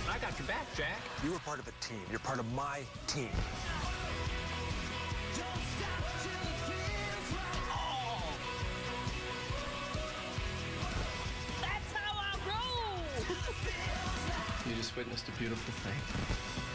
I got your back, Jack. You were part of a team. You're part of my team. That's how I roll! You just witnessed a beautiful thing.